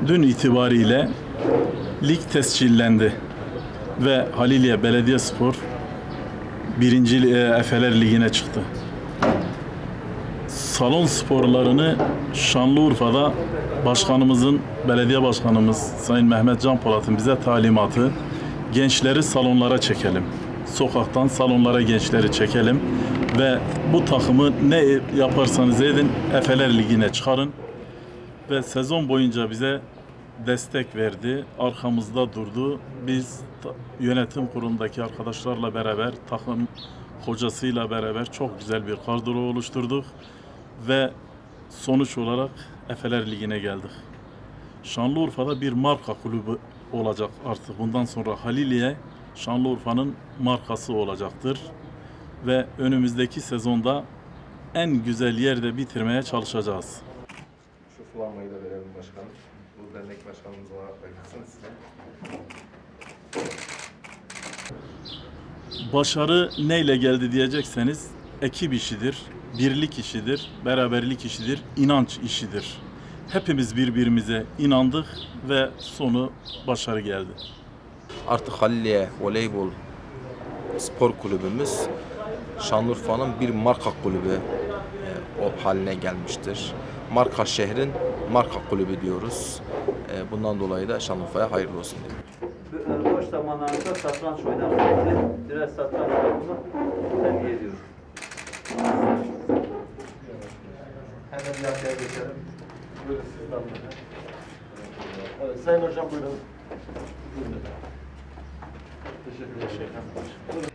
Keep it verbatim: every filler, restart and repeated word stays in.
Dün itibariyle lig tescillendi ve Haliliye Belediyespor birinci Efeler Ligi'ne çıktı. Salon sporlarını Şanlıurfa'da başkanımızın, belediye başkanımız Sayın Mehmet Can Polat'ın bize talimatı, gençleri salonlara çekelim. Sokaktan salonlara gençleri çekelim ve bu takımı ne yaparsanız edin Efeler Ligi'ne çıkarın. Ve sezon boyunca bize destek verdi, arkamızda durdu. Biz yönetim kurulundaki arkadaşlarla beraber, takım hocasıyla beraber çok güzel bir kadro oluşturduk ve sonuç olarak Efeler Ligi'ne geldik. Şanlıurfa'da bir marka kulübü olacak artık. Bundan sonra Haliliye Şanlıurfa'nın markası olacaktır ve önümüzdeki sezonda en güzel yerde bitirmeye çalışacağız. Şu formayı da verelim başkanım. Bu dernek başkanımız olarak versin size. Başarı neyle geldi diyecekseniz, ekip işidir, birlik işidir, beraberlik işidir, inanç işidir. Hepimiz birbirimize inandık ve sonu başarı geldi. Artık Haliliye Voleybol Spor Kulübümüz Şanlıurfa'nın bir marka kulübü e, o haline gelmiştir. Marka şehrin marka kulübü diyoruz. E, bundan dolayı da Şanlıurfa'ya hayırlı olsun diyorum. Boş zamanlarında satranç oynarken biraz satranç takımı tercih ediyoruz. Hemen bir arkaya geçelim. Buyurun siz de alın. Evet, Sayın Hocam buyurun. Teşekkür ederim.